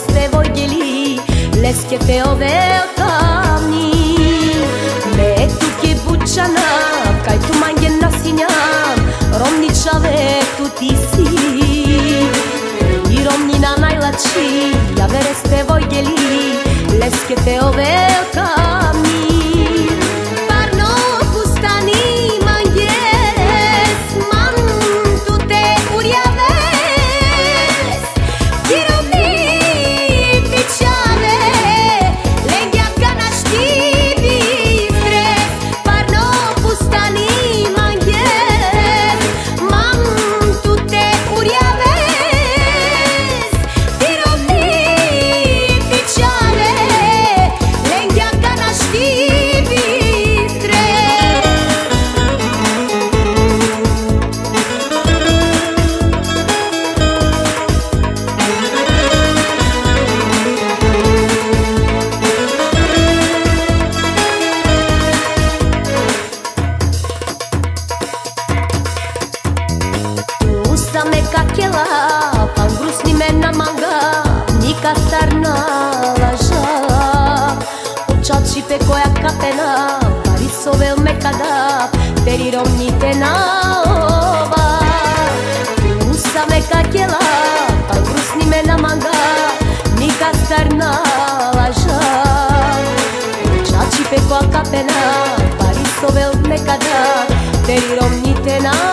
vereste voglili, leske te ove otamni. Me tu ke bučana, kaj tu mange nasinjam, romničave tu ti si. I romnina najlači, ja vereste voglili, leske te ove otamni. Pan grusni me na manga, nika starna laža. Očači pe koja kapena, parisove me kada, teri romnite na ova. Usa me kakela, pan grusni me na manga, nika starna laža. Očači pe koja kapena, parisove me kada, teri romnite na ova.